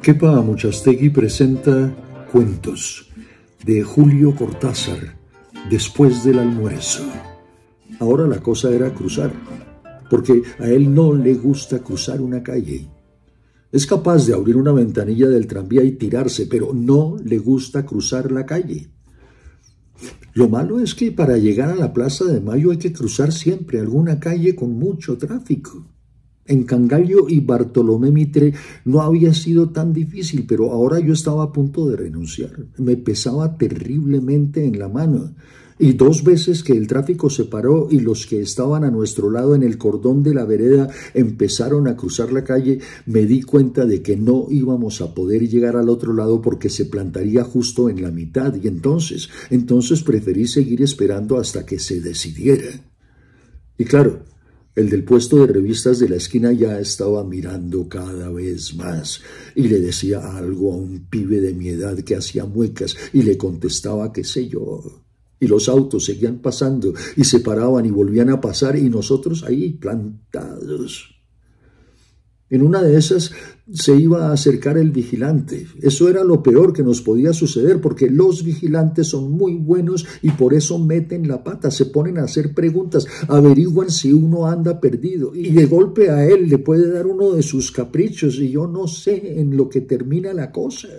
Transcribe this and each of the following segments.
Kepa Amuchastegui presenta Cuentos de Julio Cortázar, Después del almuerzo. Ahora la cosa era cruzar, porque a él no le gusta cruzar una calle. Es capaz de abrir una ventanilla del tranvía y tirarse, pero no le gusta cruzar la calle. Lo malo es que para llegar a la Plaza de Mayo hay que cruzar siempre alguna calle con mucho tráfico. En Cangallo y Bartolomé Mitre no había sido tan difícil, pero ahora yo estaba a punto de renunciar. Me pesaba terriblemente en la mano. Y 2 veces que el tráfico se paró y los que estaban a nuestro lado en el cordón de la vereda empezaron a cruzar la calle, me di cuenta de que no íbamos a poder llegar al otro lado porque se plantaría justo en la mitad. Y entonces preferí seguir esperando hasta que se decidiera. Y claro, el del puesto de revistas de la esquina ya estaba mirando cada vez más y le decía algo a un pibe de mi edad que hacía muecas y le contestaba qué sé yo. Y los autos seguían pasando y se paraban y volvían a pasar y nosotros ahí plantados. En una de esas se iba a acercar el vigilante. Eso era lo peor que nos podía suceder porque los vigilantes son muy buenos y por eso meten la pata, se ponen a hacer preguntas, averiguan si uno anda perdido y de golpe a él le puede dar uno de sus caprichos y yo no sé en lo que termina la cosa.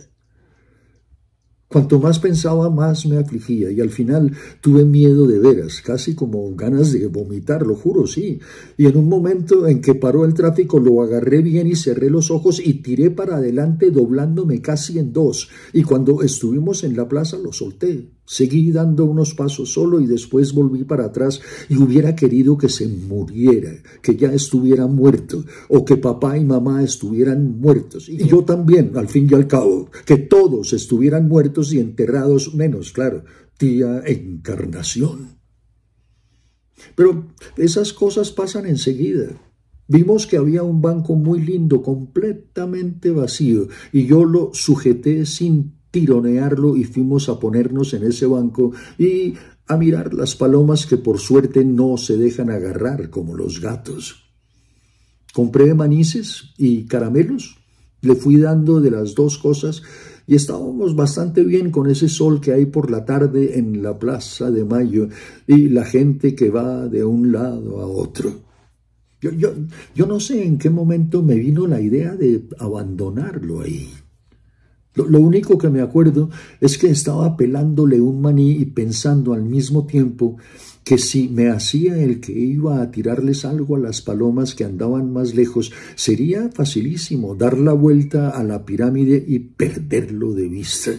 Cuanto más pensaba, más me afligía y al final tuve miedo de veras, casi como ganas de vomitar, lo juro, sí. Y en un momento en que paró el tráfico lo agarré bien y cerré los ojos y tiré para adelante doblándome casi en 2. Y cuando estuvimos en la plaza lo solté. Seguí dando unos pasos solo y después volví para atrás y hubiera querido que se muriera, que ya estuviera muerto o que papá y mamá estuvieran muertos. Y yo también, al fin y al cabo, que todos estuvieran muertos y enterrados, menos, claro, tía Encarnación. Pero esas cosas pasan enseguida. Vimos que había un banco muy lindo, completamente vacío, y yo lo sujeté sin tironearlo y fuimos a ponernos en ese banco y a mirar las palomas que por suerte no se dejan agarrar como los gatos. Compré manices y caramelos, le fui dando de las 2 cosas y estábamos bastante bien con ese sol que hay por la tarde en la Plaza de Mayo y la gente que va de un lado a otro. Yo no sé en qué momento me vino la idea de abandonarlo ahí. Lo único que me acuerdo es que estaba pelándole un maní y pensando al mismo tiempo que si me hacía el que iba a tirarles algo a las palomas que andaban más lejos, sería facilísimo dar la vuelta a la pirámide y perderlo de vista.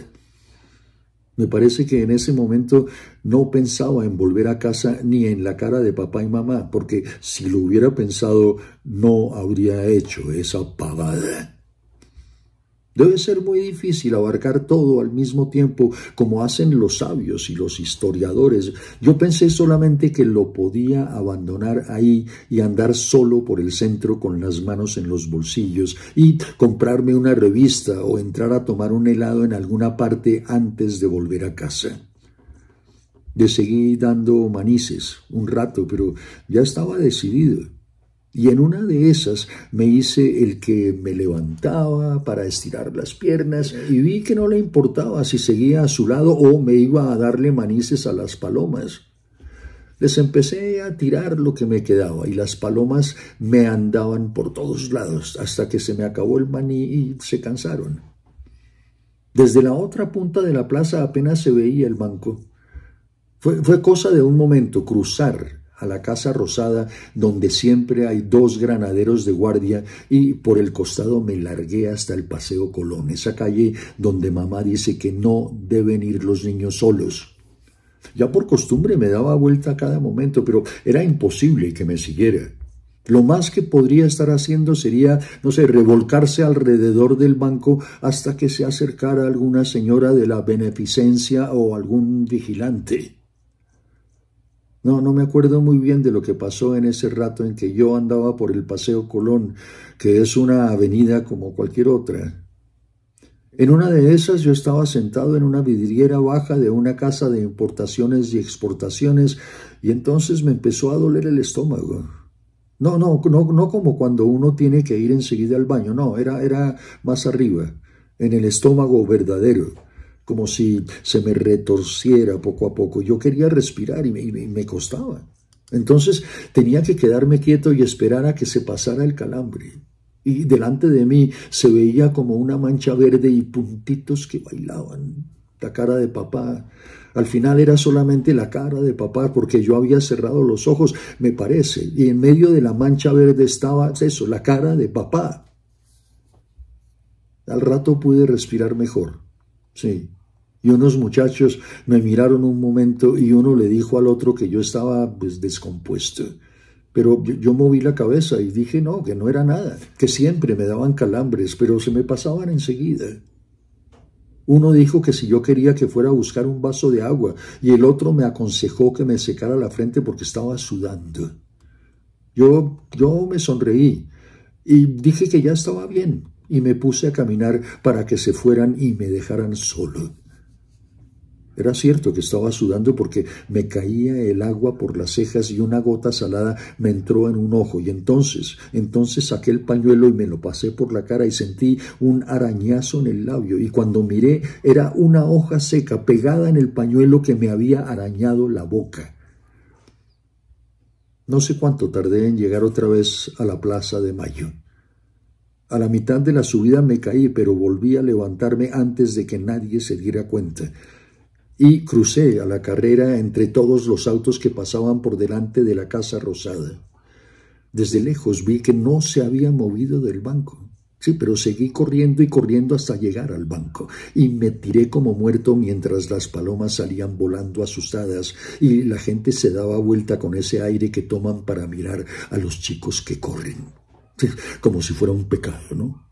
Me parece que en ese momento no pensaba en volver a casa ni en la cara de papá y mamá, porque si lo hubiera pensado no habría hecho esa pavada. Debe ser muy difícil abarcar todo al mismo tiempo como hacen los sabios y los historiadores. Yo pensé solamente que lo podía abandonar ahí y andar solo por el centro con las manos en los bolsillos y comprarme una revista o entrar a tomar un helado en alguna parte antes de volver a casa. Le seguí dando manices un rato, pero ya estaba decidido. Y en una de esas me hice el que me levantaba para estirar las piernas y vi que no le importaba si seguía a su lado o me iba a darle manices a las palomas. Les empecé a tirar lo que me quedaba y las palomas me andaban por todos lados hasta que se me acabó el maní y se cansaron. Desde la otra punta de la plaza apenas se veía el banco. Fue cosa de un momento cruzar a la Casa Rosada, donde siempre hay 2 granaderos de guardia, y por el costado me largué hasta el Paseo Colón, esa calle donde mamá dice que no deben ir los niños solos. Ya por costumbre me daba vuelta a cada momento, pero era imposible que me siguiera. Lo más que podría estar haciendo sería, no sé, revolcarse alrededor del banco hasta que se acercara alguna señora de la beneficencia o algún vigilante. No me acuerdo muy bien de lo que pasó en ese rato en que yo andaba por el Paseo Colón, que es una avenida como cualquier otra. En una de esas yo estaba sentado en una vidriera baja de una casa de importaciones y exportaciones y entonces me empezó a doler el estómago. No como cuando uno tiene que ir enseguida al baño, no, era más arriba. en el estómago verdadero, como si se me retorciera poco a poco. Yo quería respirar y me costaba. Entonces tenía que quedarme quieto y esperar a que se pasara el calambre. Y delante de mí se veía como una mancha verde y puntitos que bailaban. La cara de papá. Al final era solamente la cara de papá porque yo había cerrado los ojos, me parece, y en medio de la mancha verde estaba eso, la cara de papá. Al rato pude respirar mejor, sí. Y unos muchachos me miraron un momento y uno le dijo al otro que yo estaba descompuesto. Pero yo moví la cabeza y dije no, que no era nada, que siempre me daban calambres, pero se me pasaban enseguida. Uno dijo que si yo quería que fuera a buscar un vaso de agua y el otro me aconsejó que me secara la frente porque estaba sudando. Yo me sonreí y dije que ya estaba bien y me puse a caminar para que se fueran y me dejaran solo. Era cierto que estaba sudando porque me caía el agua por las cejas y una gota salada me entró en un ojo y entonces saqué el pañuelo y me lo pasé por la cara y sentí un arañazo en el labio y cuando miré era una hoja seca pegada en el pañuelo que me había arañado la boca. No sé cuánto tardé en llegar otra vez a la Plaza de Mayo. A la mitad de la subida me caí, pero volví a levantarme antes de que nadie se diera cuenta. Y crucé a la carrera entre todos los autos que pasaban por delante de la Casa Rosada. Desde lejos vi que no se había movido del banco. Sí, pero seguí corriendo y corriendo hasta llegar al banco. Y me tiré como muerto mientras las palomas salían volando asustadas y la gente se daba vuelta con ese aire que toman para mirar a los chicos que corren. Sí, como si fuera un pecado, ¿no?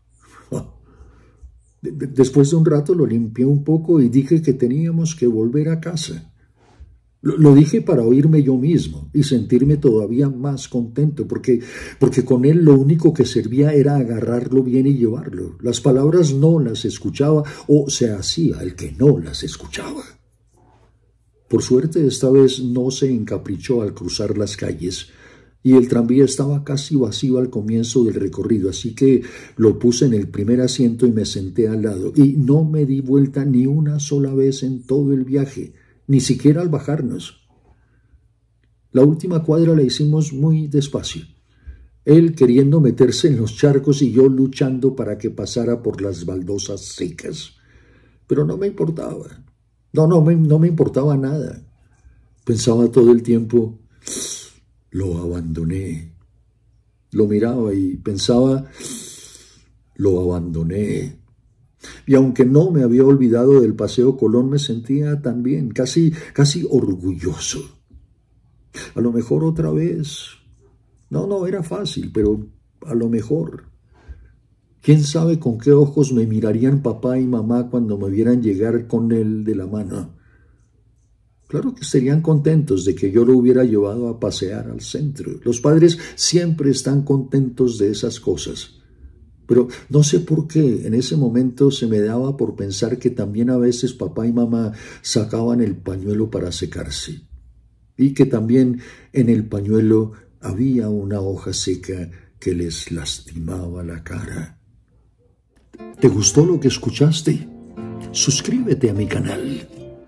Después de un rato lo limpié un poco y dije que teníamos que volver a casa. Lo dije para oírme yo mismo y sentirme todavía más contento, porque con él lo único que servía era agarrarlo bien y llevarlo. Las palabras no las escuchaba o se hacía el que no las escuchaba. Por suerte esta vez no se encaprichó al cruzar las calles y el tranvía estaba casi vacío al comienzo del recorrido, así que lo puse en el primer asiento y me senté al lado, y no me di vuelta ni una sola vez en todo el viaje, ni siquiera al bajarnos. La última cuadra la hicimos muy despacio, él queriendo meterse en los charcos y yo luchando para que pasara por las baldosas secas. Pero no me importaba, no me importaba nada. Pensaba todo el tiempo, lo abandoné. Lo miraba y pensaba, lo abandoné. Y aunque no me había olvidado del Paseo Colón, me sentía también casi orgulloso. A lo mejor otra vez. No era fácil, pero a lo mejor. ¿Quién sabe con qué ojos me mirarían papá y mamá cuando me vieran llegar con él de la mano? Claro que estarían contentos de que yo lo hubiera llevado a pasear al centro. Los padres siempre están contentos de esas cosas. Pero no sé por qué en ese momento se me daba por pensar que también a veces papá y mamá sacaban el pañuelo para secarse. Y que también en el pañuelo había una hoja seca que les lastimaba la cara. ¿Te gustó lo que escuchaste? Suscríbete a mi canal.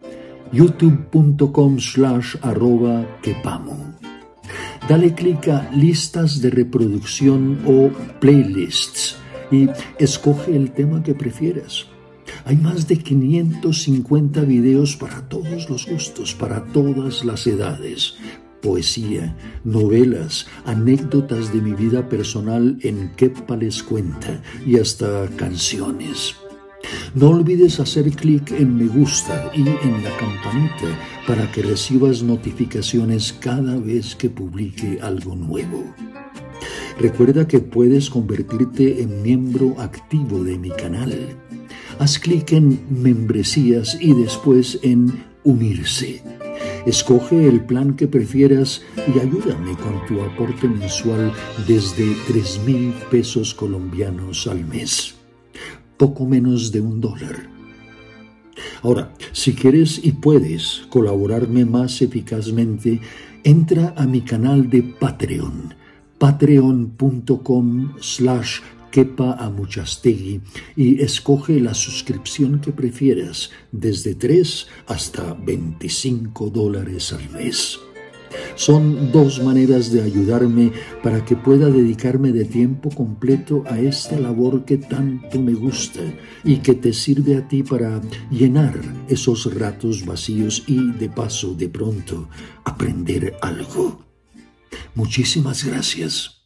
youtube.com/@quepamo. Dale clic a listas de reproducción o playlists y escoge el tema que prefieras. Hay más de 550 videos para todos los gustos, para todas las edades. Poesía, novelas, anécdotas de mi vida personal en Kepa les cuenta y hasta canciones. No olvides hacer clic en me gusta y en la campanita para que recibas notificaciones cada vez que publique algo nuevo. Recuerda que puedes convertirte en miembro activo de mi canal. Haz clic en membresías y después en unirse. Escoge el plan que prefieras y ayúdame con tu aporte mensual desde 3,000 pesos colombianos al mes. Poco menos de $1. Ahora, si quieres y puedes colaborarme más eficazmente, entra a mi canal de Patreon, patreon.com/quepamo. Kepa Amuchastegui y escoge la suscripción que prefieras, desde $3 hasta $25 al mes. Son dos maneras de ayudarme para que pueda dedicarme de tiempo completo a esta labor que tanto me gusta y que te sirve a ti para llenar esos ratos vacíos y, de paso, de pronto, aprender algo. Muchísimas gracias.